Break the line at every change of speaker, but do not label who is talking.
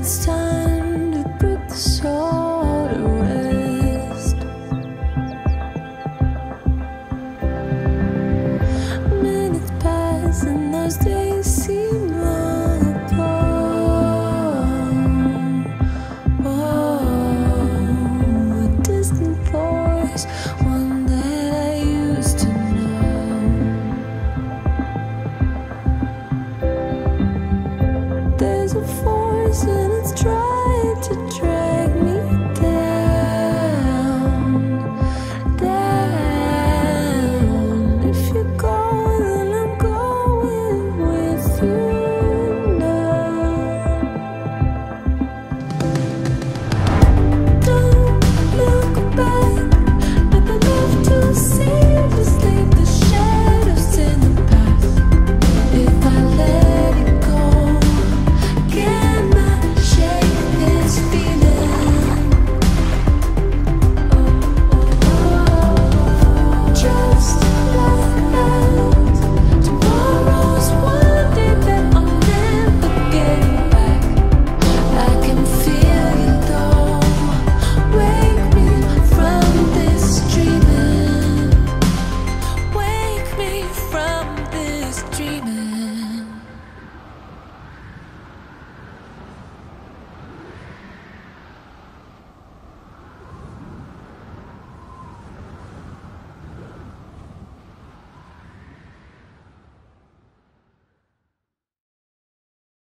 it's time to put the soul to rest. Minutes pass and those days seem long apart. Oh, a distant voice, one that I used to know. There's a force and it's trying